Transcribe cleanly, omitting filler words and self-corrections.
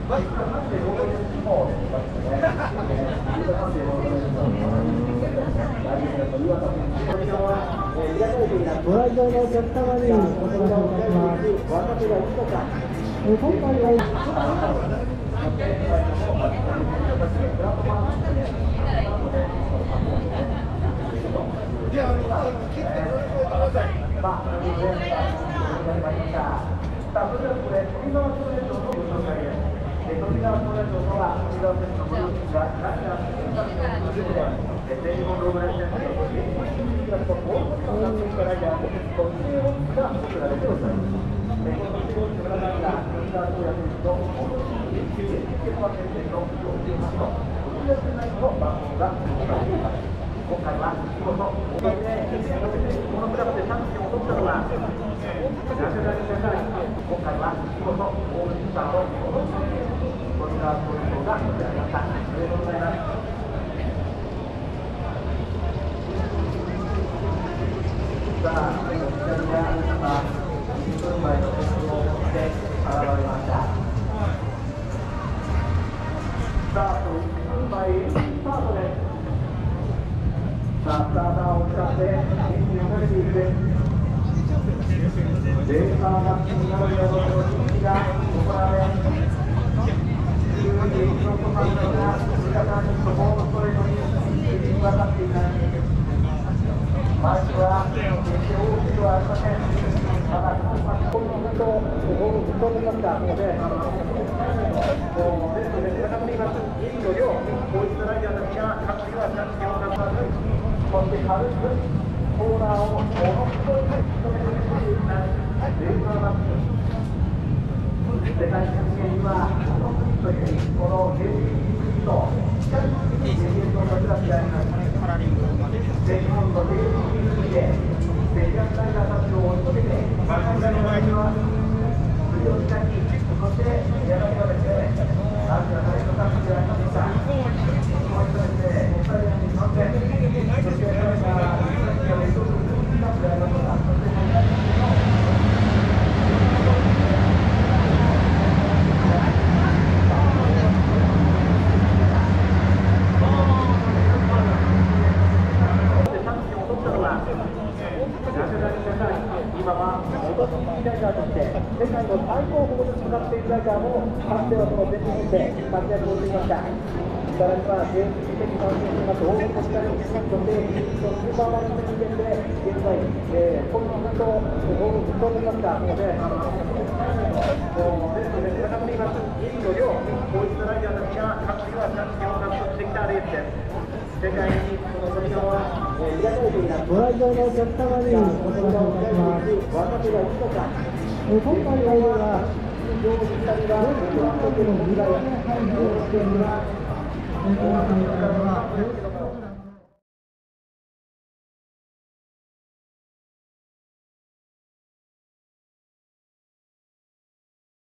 ご来場のお客様にお知らせをいたします。今回は今回は見事、このクラブでチャンピオンを取ったのは、ナショナル社会、今回は見事、オールスターのトリガーポイントが取られました。おめでとうございます。さあ、左が2分前の決勝をして現れました。スタート1分前、スタートです。さあ、スターターを使ってエンジンをかけていく。レーサーが気になるような人気が行われ、急にエイジロットサイドが姿にホームストレートに響き渡っています。マイクは決して大きくはありません。ただ、このずっとホームずっと思いましたので、レースで戦っています。2位の両、こういったライダーたちが、各地はチャンピオンが立つ。そして軽くコーナーをものすごい務めているというレーサーマッチ。世界選手権にはこの国というこの JCB としっかりゲートのクラスがあります。全日本の JCB でベテランライダーたちを追いかけて若いライダーには釣りをしたり、そしてやがてはですね、大きなタレントカップでありました。そういったですね、国際ランキング3点。そして彼がベスト16カップでありました。そして世界選手権の今は元スキーライダーとして世界の最高峰で戦っているライダーもかつてはその全日本で活躍をしていました。さらには JCB 的参戦します大本国際のそしてスーパーマラソン選手権で現在このずっとホームずっと思いましたので、レースで戦っています2位の両、こういったライダーたちが各地はチャンピオンを獲得してきたレースです。世界にこのトリガーはご来場のお客様にお知らせをいたします。私がいるのか。今回は上手2人がベテランの未来を試験には